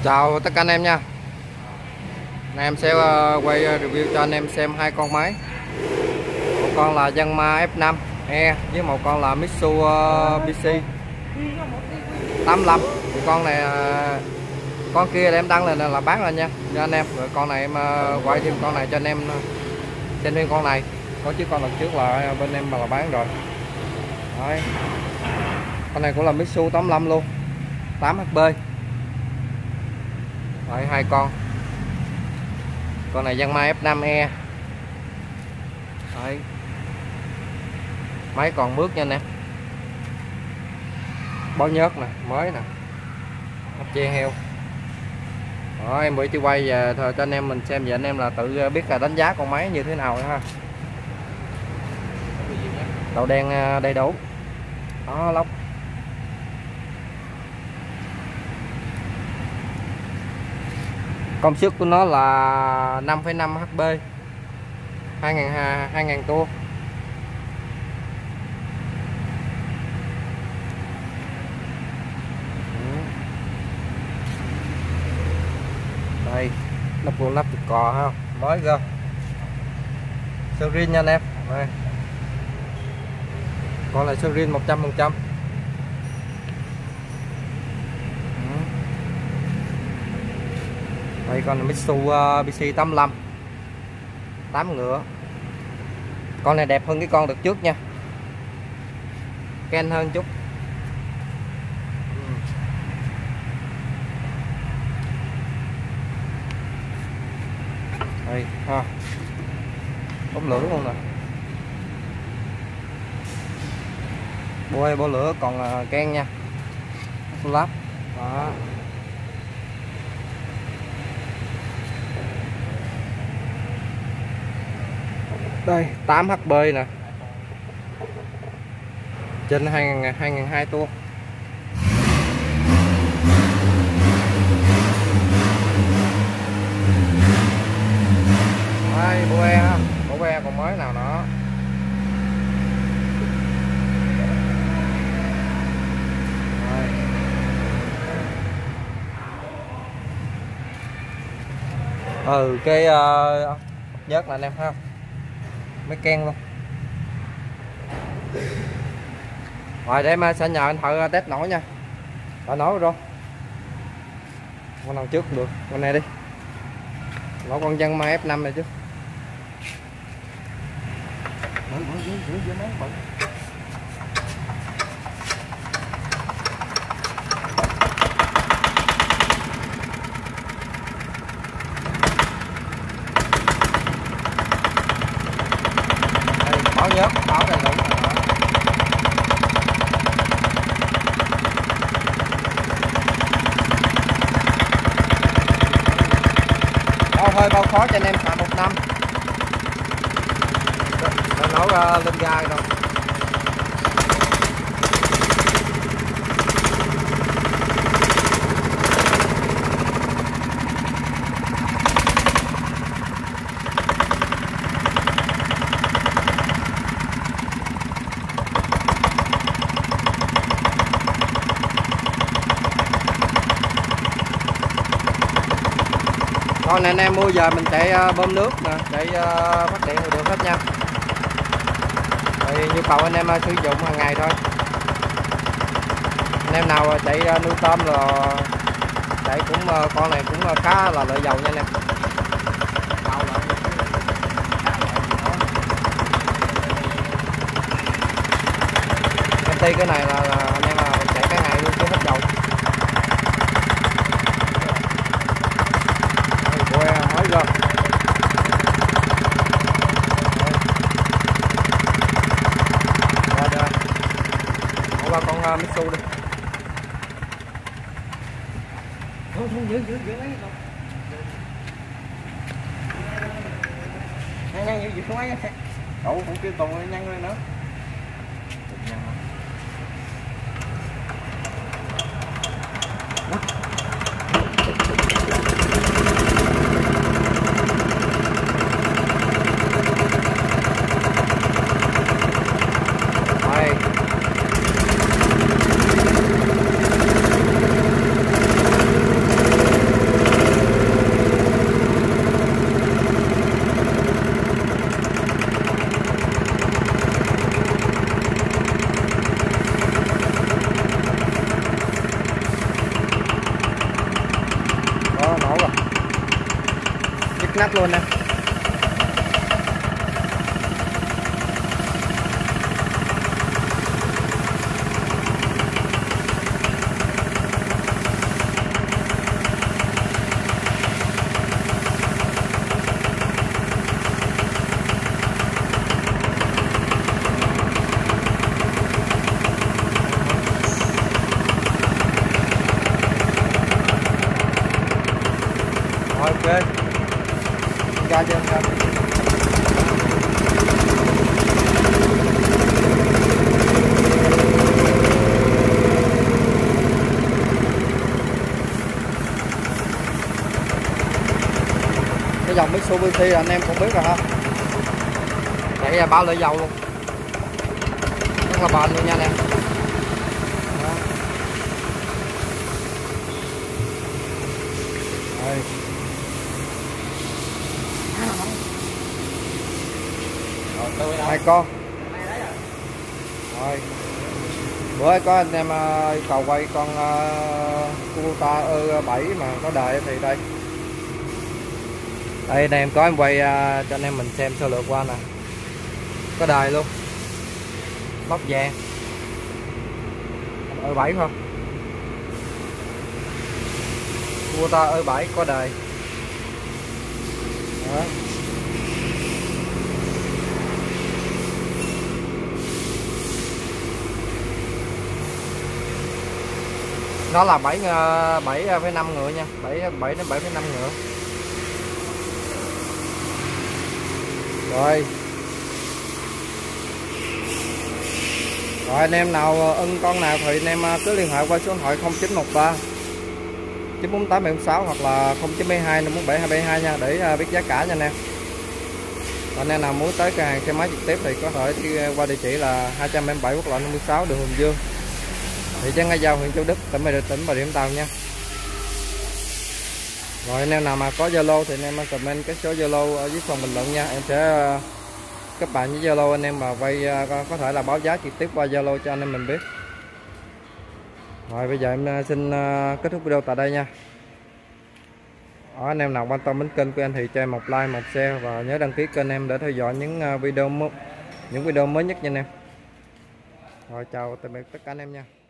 Chào tất cả anh em nha. Nay em sẽ quay review cho anh em xem hai con máy. Một con là Yanmar F5E với một con là Mitsubishi 85. Thì con này con kia em đăng lên là bán lên nha cho anh em. Rồi con này em quay thêm con này cho anh em xem thêm con này. Có chứ con lần trước là bên em mà là bán rồi. Đấy. Con này cũng là Mitsu 85 luôn, 8HP. Đấy, hai con này Yanmar F5E. Đấy. Máy còn mướt nha anh em, bó nhớt nè, mới nè, ốc che heo. Đó, em bữa chỉ quay về thôi cho anh em mình xem, về anh em là tự biết là đánh giá con máy như thế nào ha. Đầu đen đầy đủ. Đó, lốc. Công suất của nó là 5,5 HP, 2000 tua. Đây, nắp vuông nắp cò ha, mới cơ. Sơ rin nha anh em. Đây. Con này sơ rin 100%. Đây con là Mitsubishi 85, 8 ngựa. Con này đẹp hơn cái con đợt trước nha, ken hơn chút. Đây ha, bóng lửa luôn nè, bô lửa còn ken nha, lắp đó. Đây 8 HP nè, trên 2002 tua. Đây bộ e còn mới nào nữa. Cái nhớt là anh em ha, mấy ken luôn. Rồi để em sẽ nhờ anh thợ test nổi nha. Đã nổi rồi, con nào trước cũng được, con này đi, nổi con Yanmar F5 này chứ. Báo nhớt, báo đầy đủ. Bao hơi bao khó cho anh em xài 1 năm. Đã nổ lên gai rồi. Con này anh em mua giờ mình chạy bơm nước nè, chạy phát điện được hết nha. Thì nhu cầu anh em sử dụng hàng ngày thôi. Anh em nào chạy nuôi tôm rồi chạy cũng con này cũng khá là lợi dầu nha anh em. Công ty cái này là anh em mình chạy cả ngày luôn chứ hết dầu. Mới rồi. Rồi. Bỏ qua con Mitsu đi. Không giữ lấy đâu. Nhăn giữ cái máy. Đậu cũng kêu tùng nhăn lên nữa. nắp luôn nè. Ok, ra cho em. Cái dòng Mitsubishi anh em cũng biết rồi ha, chạy là bao lưỡi dầu luôn, rất là bền luôn nha anh em. Hai con rồi. Bữa có anh em yêu cầu quay con Kubota E7 mà có đời thì đây anh em có em quay cho anh em mình xem sơ lược qua nè, có đời luôn, lót vàng E7 không, Kubota E7 có đời đó. Nó là 7,5 ngựa nha, 7 đến 7,5 ngựa. Rồi. Rồi anh em nào ưng con nào thì anh em cứ liên hệ qua số điện thoại 0913 948 706 hoặc là 0972 547 272 nha, để biết giá cả nha anh em. Anh em nào muốn tới cửa hàng xe máy trực tiếp thì có thể đi qua địa chỉ là 277 quốc lộ 56 đường Hùng Dương, thị trấn Nga Giao, huyện Châu Đức, tỉnh Bà Rịa Vũng Tàu nha. Rồi anh em nào mà có Zalo thì anh em comment cái số Zalo ở dưới phần bình luận nha, em sẽ kết bạn với Zalo anh em mà vay có thể là báo giá trực tiếp qua Zalo cho anh em mình biết. Rồi bây giờ em xin kết thúc video tại đây nha. Anh em nào quan tâm đến kênh của anh thì cho em một like, một share và nhớ đăng ký kênh em để theo dõi những video mới nhất nha anh em. Rồi chào tạm biệt tất cả anh em nha.